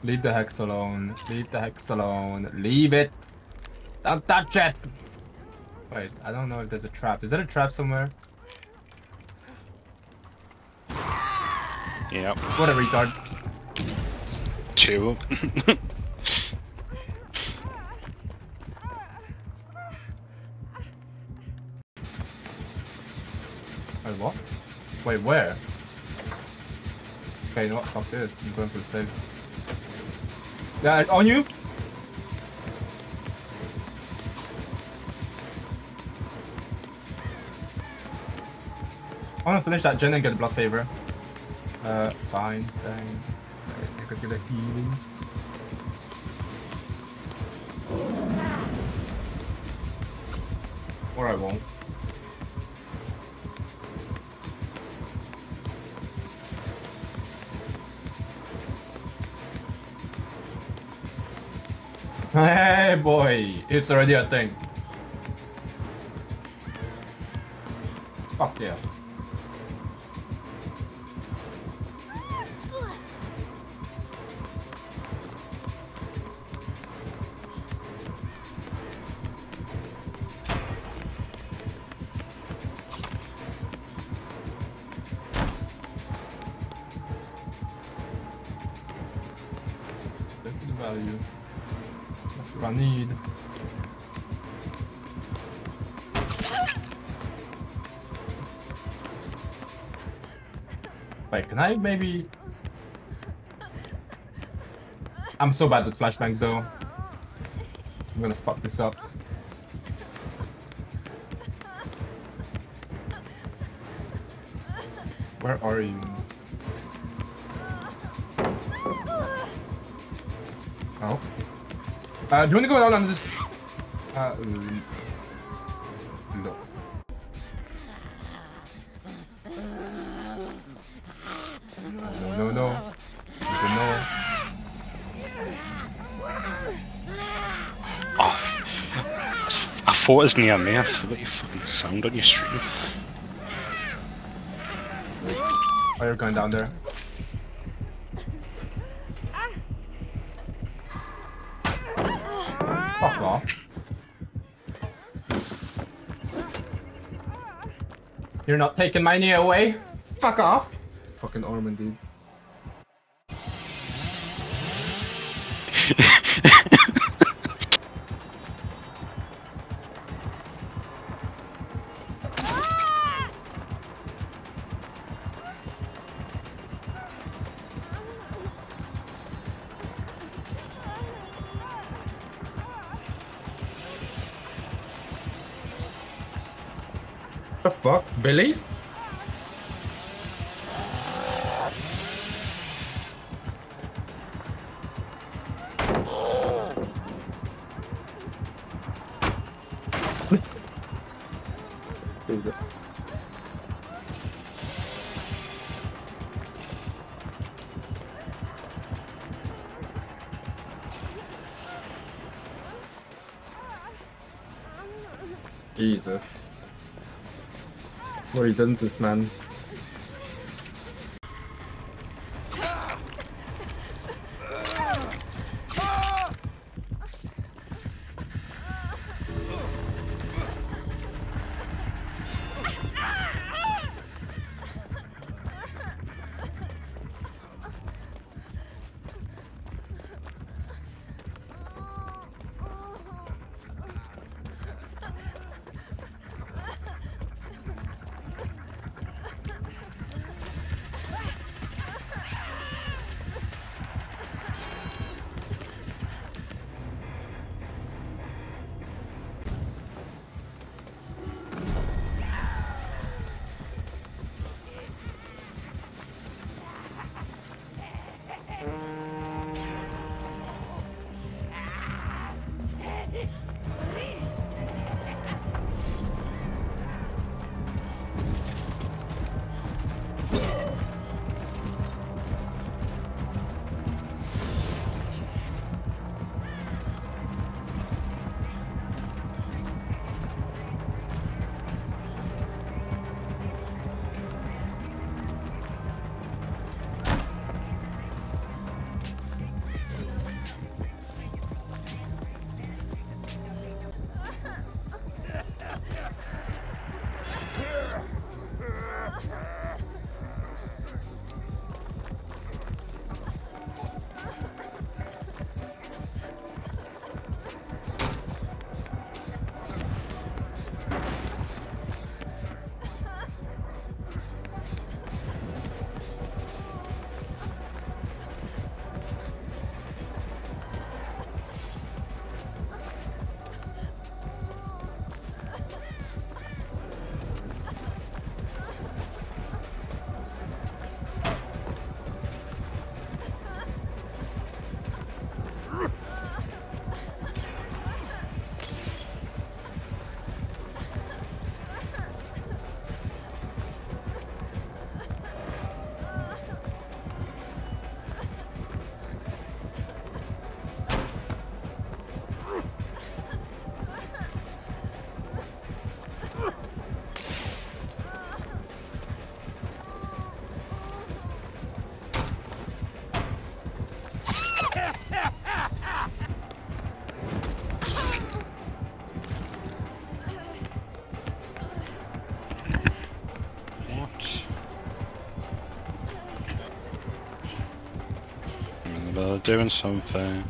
Leave the hex alone. Leave the hex alone. Leave it. Don't touch it. Wait, I don't know if there's a trap. Is there a trap somewhere? Yep. What a retard. Two. Wait, what? Wait, where? Okay, you know what? Fuck this. I'm going for the save. Yeah, on you! I wanna finish that gen and get a blood favor. Fine, fine. I could get the healings. Or I won't. Hey boy, it's already a thing. Fuck yeah. Look at the value. That's what I need. Wait, can I maybe... I'm so bad with flashbangs though. I'm gonna fuck this up. Where are you? Oh. Do you want to go down on this? No. No. No. Oh, I thought it was near me. I forgot you fucking sound on your stream. Oh, you're going down there. Fuck off. You're not taking my knee away. Fuck off. Fucking Orman, dude. The fuck? Billy? Jesus. What have you done to this man? they're doing something.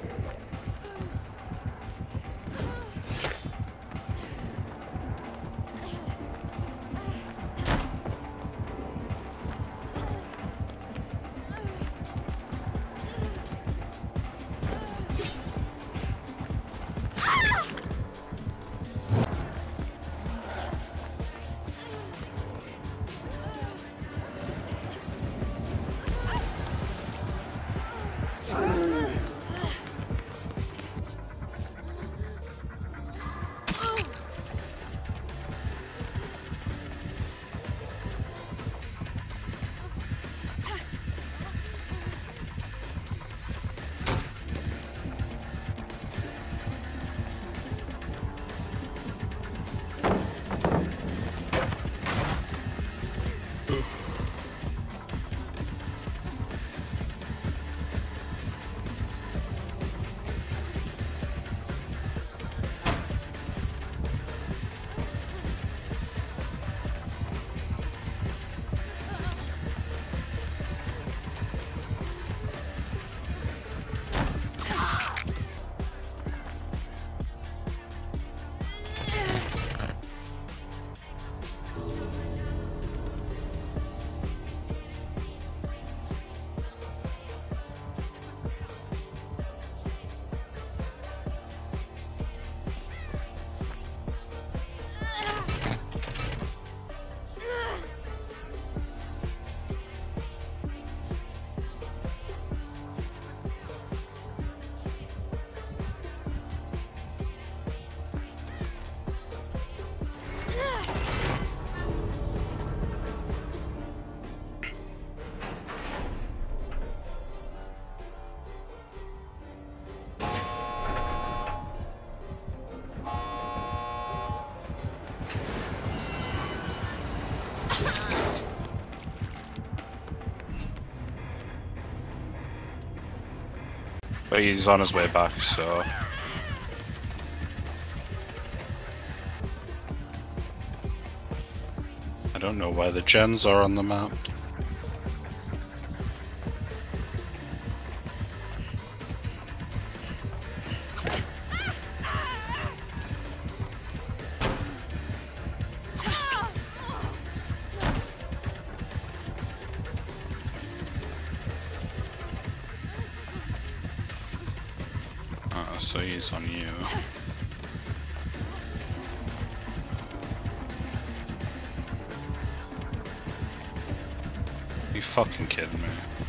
But he's on his way back, so... I don't know where the gens are on the map. So he's on you. You fucking kidding me?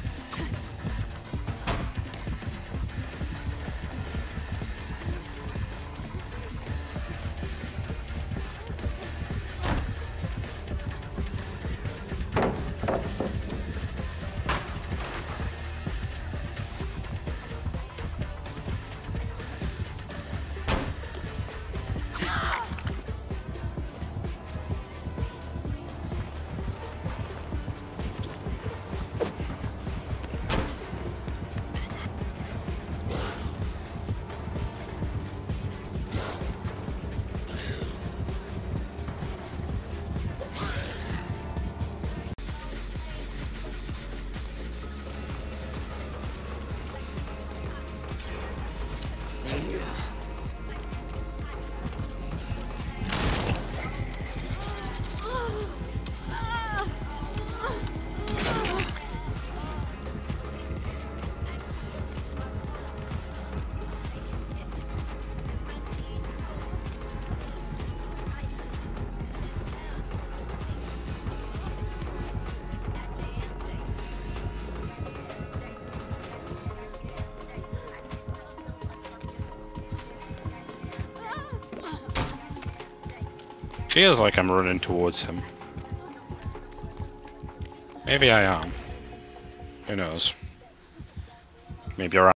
Feels like I'm running towards him. Maybe I am. Who knows? Maybe you're right.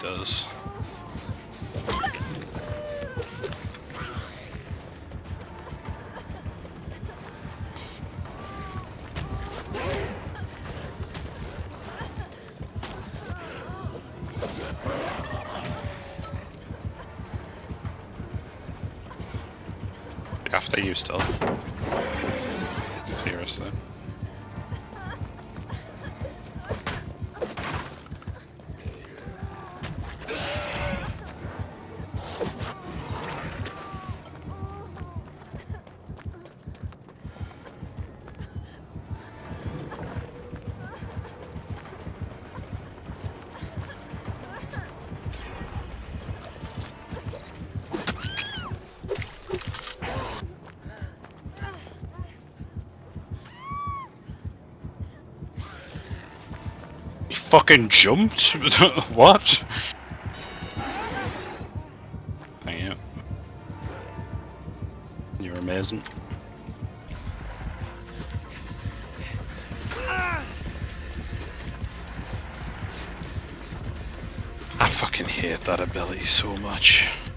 does. After you still. Seriously. Fucking jumped? What? Thank you. You're amazing. I fucking hate that ability so much.